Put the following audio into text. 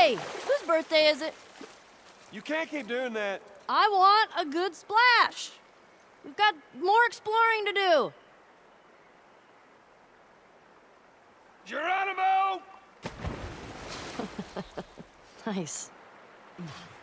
Hey, whose birthday is it? You can't keep doing that. I want a good splash. We've got more exploring to do. Geronimo! Nice.